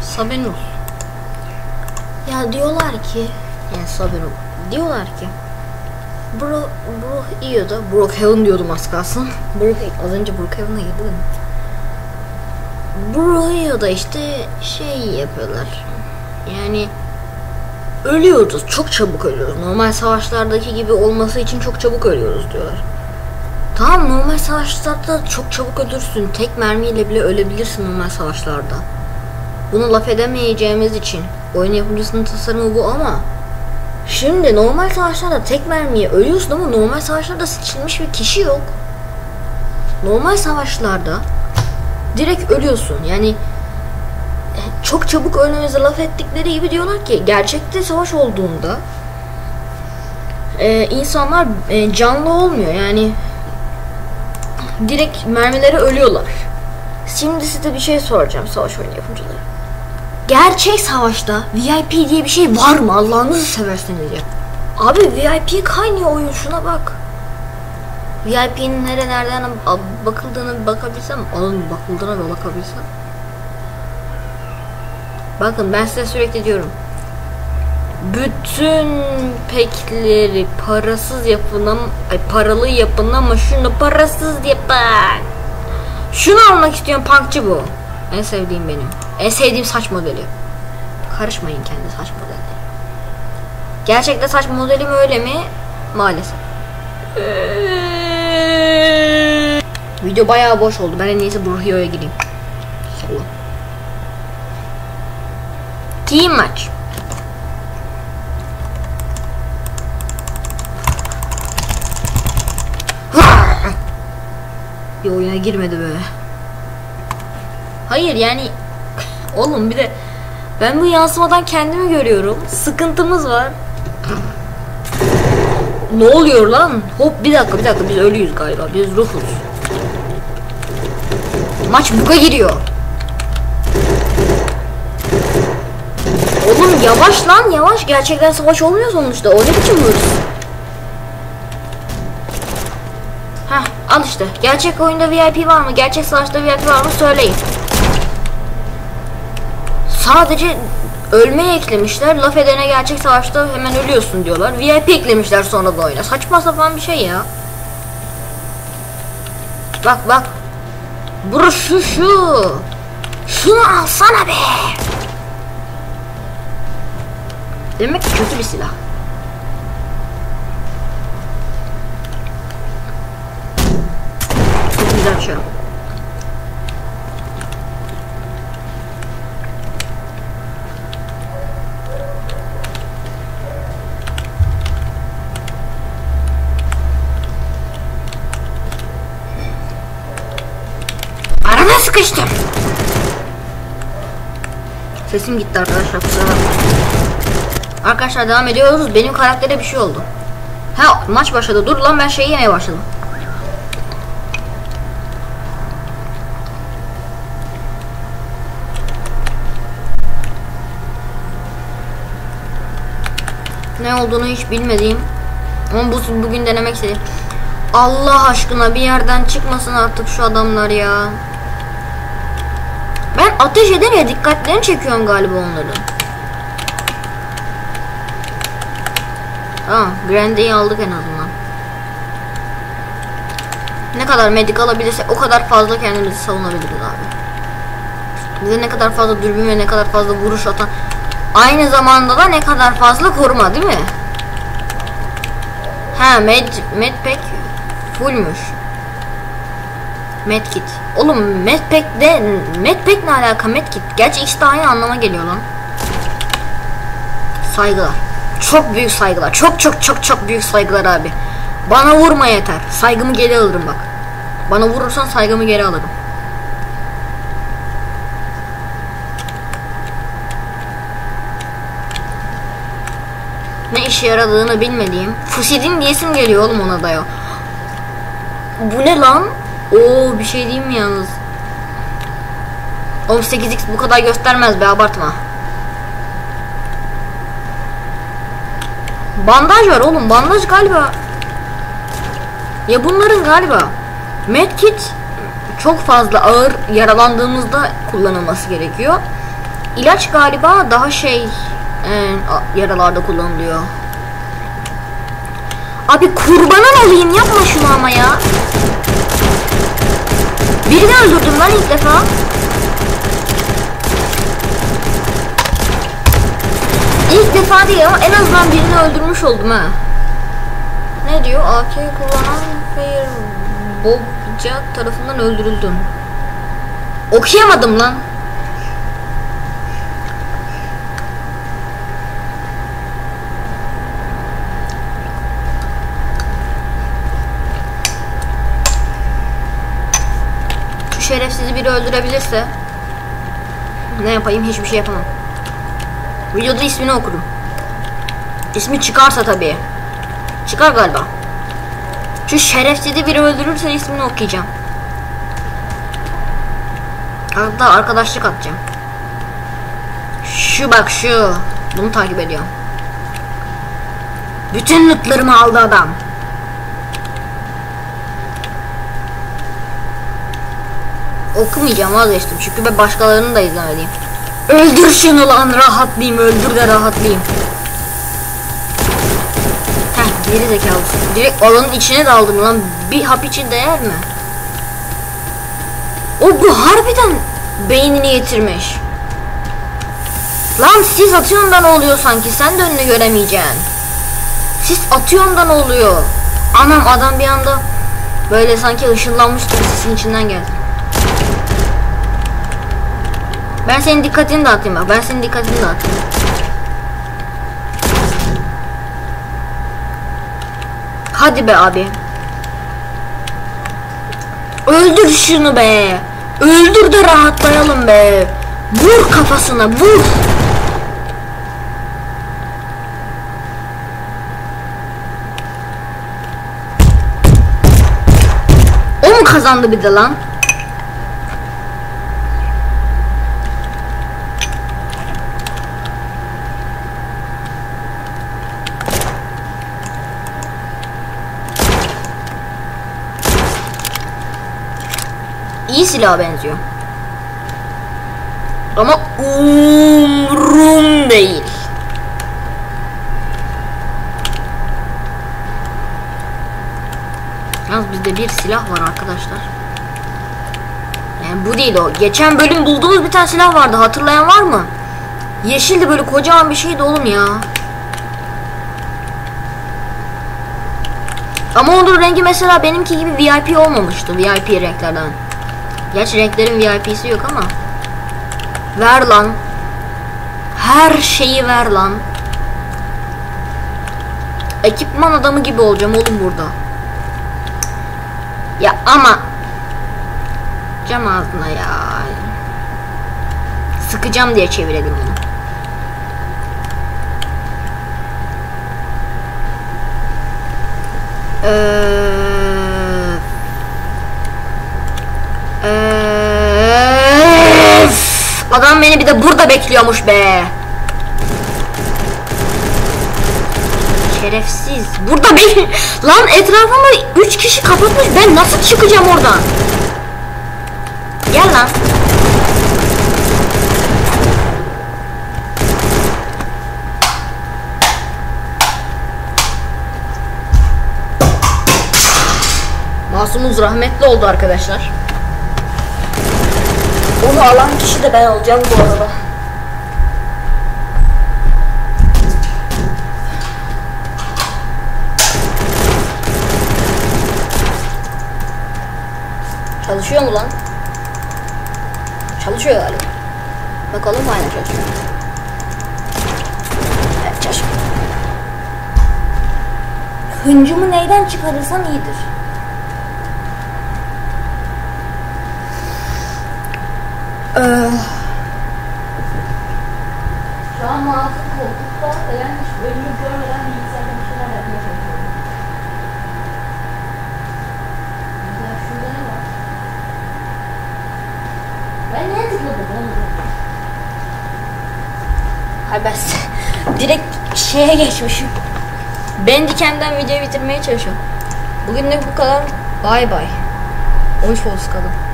Sabinus. Ya diyorlar ki, yani Sabinus diyorlar ki Brookhaven'da, Brookhaven diyordum az kalsın. Az önce Brookhaven'a girdim. Brookhaven'da işte şey yapıyorlar. Yani ölüyoruz, çok çabuk ölüyoruz. Normal savaşlardaki gibi olması için çok çabuk ölüyoruz diyorlar. Tamam, normal savaşlarda çok çabuk ölürsün. Tek mermiyle bile ölebilirsin normal savaşlarda. Bunu laf edemeyeceğimiz için oyun yapımcısının tasarımı bu ama şimdi normal savaşlarda tek mermiye ölüyorsun ama normal savaşlarda seçilmiş bir kişi yok. Normal savaşlarda direkt ölüyorsun. Yani çok çabuk ölmemize laf ettikleri gibi diyorlar ki gerçekte savaş olduğunda insanlar canlı olmuyor. Yani direkt mermilere ölüyorlar. Şimdi size bir şey soracağım savaş oyunu yapımcıları. Gerçek savaşta VIP diye bir şey var mı? Allah'ınızı seversiniz ya. Abi VIP kaynıyor oyun, şuna bak. VIP'nin nereden bakıldığını bakabilsem, bakıldığına bakabilsem. Bakın ben size sürekli diyorum. Bütün pekleri parasız yapın, paralı yapın ama şunu parasız yapın. Şunu almak istiyorum, punkçı bu. En sevdiğim benim. En sevdiğim saç modeli. Karışmayın kendi saç modeli. Gerçekten saç modelim öyle mi? Maalesef. Video bayağı boş oldu. Ben en iyisi Brookhaven'a gireyim. Salla. Team maç. Bir oyuna girmedi böyle. Hayır yani oğlum, bir de ben bu yansımadan kendimi görüyorum. Sıkıntımız var. Ne oluyor lan? Hop, bir dakika biz ölüyüz galiba. Biz ruhuz. Maç buga giriyor. Oğlum yavaş lan, yavaş. Gerçekten savaş olmuyor sonuçta. O ne biçim hırs? Heh, al işte. Gerçek oyunda VIP var mı? Gerçek savaşta VIP var mı? Söyleyin. Sadece ölmeyi eklemişler. Laf edene gerçek savaşta hemen ölüyorsun diyorlar. VIP eklemişler sonra da oyuna. Saçma sapan bir şey ya. Bak. Burası şu. Şunu alsana be. Demek ki kötü bir silah. Çok güzel bir şey. Arada sıkıştım. Sesim gitti arkadaşlar, kusura bakmayın. Arkadaşlar devam ediyoruz. Benim karaktere bir şey oldu. Ha, maç başladı. Dur lan, ben şeyi yemeye başladım. Ne olduğunu hiç bilmediğim ama bugün denemek istedim. Allah aşkına bir yerden çıkmasın artık şu adamlar ya. Ben ateş edemeye dikkatlerini çekiyorum galiba onların. Tamam, Grande'yi aldık en azından. Ne kadar medik alabilirsek o kadar fazla kendimizi savunabiliriz abi. Bize ne kadar fazla dürbün ve ne kadar fazla vuruş atan, aynı zamanda da ne kadar fazla koruma, değil mi? Ha, medpack fullmüş. Medkit. Oğlum medpack ne alaka, medkit? Gerçi ikisi de aynı anlama geliyor lan. Saygılar. Çok büyük saygılar. Çok büyük saygılar abi. Bana vurma yeter. Saygımı geri alırım bak. Bana vurursan saygımı geri alırım. Ne işe yaradığını bilmediğim Fusidin diyesim geliyor oğlum ona da ya. Bu ne lan? Oo, bir şey diyeyim mi yalnız? 18x bu kadar göstermez be, abartma. Bandaj var oğlum, bandaj galiba. Ya bunların galiba medkit çok fazla ağır yaralandığımızda kullanılması gerekiyor. ilaç galiba daha yaralarda kullanılıyor. Abi kurbanın olayım, yapma şunu ama ya. Birini öldürdüm lan ilk defa. İlk defa değil ama en azından birini öldürmüş oldum ha. Ne diyor? AK kullanan Fair Bobca tarafından öldürüldün. Okuyamadım lan. Şu şerefsizi biri öldürebilirse ne yapayım? Hiçbir şey yapamam. Videoda ismini okurum. İsmi çıkarsa tabii. Çıkar galiba. Şu şerefsizi biri öldürürse ismini okuyacağım. Hatta arkadaşlık atacağım. Şu bak şu. Bunu takip ediyorum. Bütün lootlarımı aldı adam. Okumayacağım, vazgeçtim çünkü ben başkalarını da izlemeliyim. Öldür şunu lan, rahatlayayım, öldür de rahatlayayım. Heh, geri zekalısın. Direkt alanın içine daldım lan. Bir hap için değer mi? O bu harbiden beynini yitirmiş. Lan sis atıyordan oluyor sanki, sen de önünü göremeyeceksin. Sis atıyordan oluyor. Anam, adam bir anda böyle sanki ışınlanmış gibi sisin içinden geldi. Ben senin dikkatini dağıtayım bak. Ben senin dikkatini dağıtayım. Hadi be abi. Öldür şunu be. Öldür de rahatlayalım be. Vur kafasına, vur. O mu kazandı bir de lan? İyi silaha benziyor. Ama umrum değil. Yalnız bizde bir silah var arkadaşlar. Yani bu değil o. Geçen bölüm bulduğumuz bir tane silah vardı. Hatırlayan var mı? Yeşildi, böyle kocaman bir şeydi oğlum ya. Ama onun rengi mesela benimki gibi VIP olmamıştı. VIP renklerden. Gerçi renklerin VIP'si yok ama. Ver lan. Her şeyi ver lan. Ekipman adamı gibi olacağım oğlum burada. Ya ama cam ağzına ya. Sıkacağım diye çevirelim bunu. Adam beni bir de burada bekliyormuş be. Şerefsiz. Burada lan etrafımı 3 kişi kapatmış. Ben nasıl çıkacağım oradan? Gel lan. Masumuz rahmetli oldu arkadaşlar. Onu alan kişi de ben olacağım bu arada. Çalışıyor mu lan? Çalışıyor galiba. Bakalım, aynen çalışıyor. Evet, çalışıyor. Hıncımı neyden çıkarırsam iyidir. Şu an mağazı koltukta da yani hiç önümü görmeden bilgisayarda bir şeyler yapmaya çalışıyorum. Mesela şurada ne var? Ben neye tıkladım onu? Hayır, ben direkt şeye geçmişim. Bandicam'den videoyu bitirmeye çalışıyorum. Bugün de bu kadar. Bay bay. 13 olsun kadın.